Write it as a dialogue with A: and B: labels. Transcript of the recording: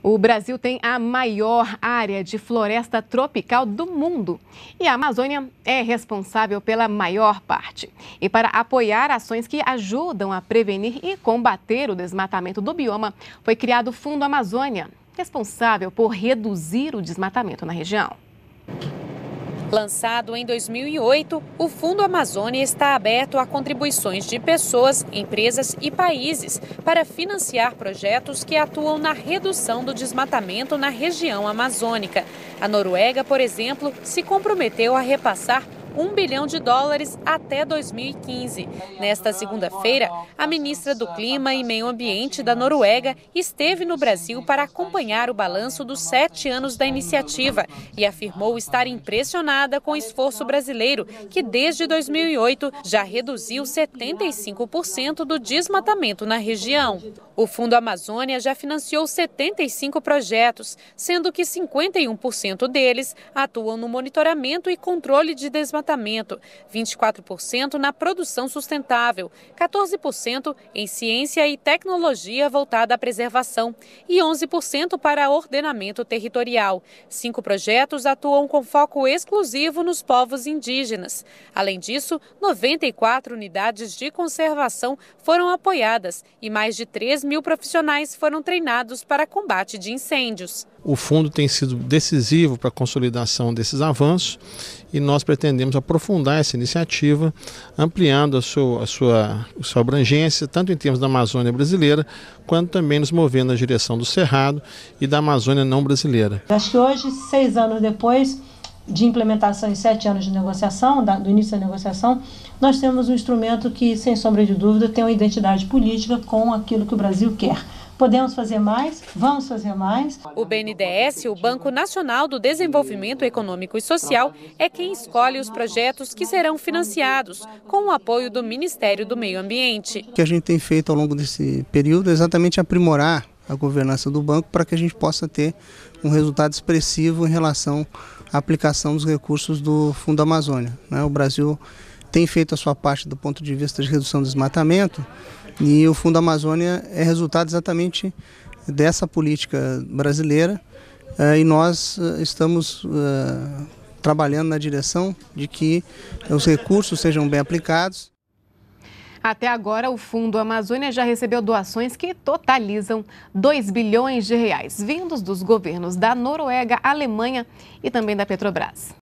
A: O Brasil tem a maior área de floresta tropical do mundo e a Amazônia é responsável pela maior parte. E para apoiar ações que ajudam a prevenir e combater o desmatamento do bioma, foi criado o Fundo Amazônia, responsável por reduzir o desmatamento na região.
B: Lançado em 2008, o Fundo Amazônia está aberto a contribuições de pessoas, empresas e países para financiar projetos que atuam na redução do desmatamento na região amazônica. A Noruega, por exemplo, se comprometeu a repassar US$ 1 bilhão até 2015. Nesta segunda-feira, a ministra do Clima e Meio Ambiente da Noruega esteve no Brasil para acompanhar o balanço dos 7 anos da iniciativa e afirmou estar impressionada com o esforço brasileiro, que desde 2008 já reduziu 75% do desmatamento na região. O Fundo Amazônia já financiou 75 projetos, sendo que 51% deles atuam no monitoramento e controle de desmatamento, 24% na produção sustentável, 14% em ciência e tecnologia voltada à preservação e 11% para ordenamento territorial. 5 projetos atuam com foco exclusivo nos povos indígenas. Além disso, 94 unidades de conservação foram apoiadas e mais de 3.000 profissionais foram treinados para combate de incêndios.
C: O fundo tem sido decisivo para a consolidação desses avanços e nós pretendemos aprofundar essa iniciativa, ampliando a sua abrangência, tanto em termos da Amazônia brasileira, quanto também nos movendo na direção do Cerrado e da Amazônia não brasileira.
D: Acho que hoje, 6 anos depois de implementação e 7 anos de negociação, do início da negociação, nós temos um instrumento que, sem sombra de dúvida, tem uma identidade política com aquilo que o Brasil quer. Podemos fazer mais? Vamos fazer mais.
B: O BNDES, o Banco Nacional do Desenvolvimento Econômico e Social, é quem escolhe os projetos que serão financiados, com o apoio do Ministério do Meio Ambiente.
E: O que a gente tem feito ao longo desse período é exatamente aprimorar a governança do banco para que a gente possa ter um resultado expressivo em relação à aplicação dos recursos do Fundo Amazônia. O Brasil tem feito a sua parte do ponto de vista de redução do desmatamento e o Fundo Amazônia é resultado exatamente dessa política brasileira e nós estamos trabalhando na direção de que os recursos sejam bem aplicados.
A: Até agora, o Fundo Amazônia já recebeu doações que totalizam R$ 2 bilhões, vindos dos governos da Noruega, Alemanha e também da Petrobras.